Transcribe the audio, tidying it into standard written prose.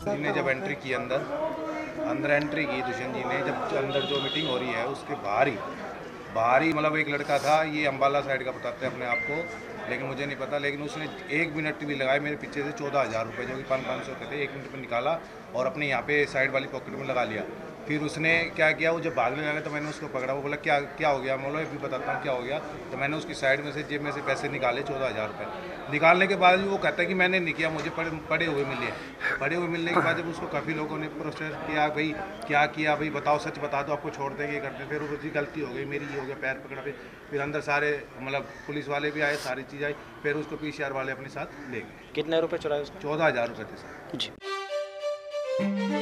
जी ने जब एंट्री की अंदर एंट्री की दुष्यंत जी ने, जब अंदर जो मीटिंग हो रही है उसके बाहर ही मतलब एक लड़का था, ये अम्बाला साइड का बताते हैं अपने आप को, लेकिन मुझे नहीं पता, लेकिन उसने 1 मिनट भी लगाए मेरे पीछे से 14,000 रुपये जो कि 500 के थे 1 मिनट में निकाला और अपने यहाँ पे साइड वाली पॉकेट में लगा लिया। फिर उसने क्या किया, वो जब भागने लगा तो मैंने उसको पकड़ा, वो बोला क्या क्या हो गया, मैं बोला अभी बताता हूँ क्या हो गया। तो मैंने उसकी साइड में से जेब में से पैसे निकाले 14,000 रुपये। निकालने के बाद भी वो कहता है कि मैंने नहीं किया, मुझे पड़े हुए मिले। पड़े हुए मिलने के बाद जब उसको काफ़ी लोगों ने प्रोसेस किया, भाई क्या किया, भाई बताओ, सच बता दो, आपको छोड़ देंगे, ये करते। फिर उसकी गलती हो गई, मेरी ये हो गया, पैर पकड़ा। फिर अंदर सारे मतलब पुलिस वाले भी आए, सारी चीज़ आई। फिर उसको पीसीआर वाले अपने साथ ले गए। कितने रुपए चुराए उसने? 14,000 रुपये थे सर। जी।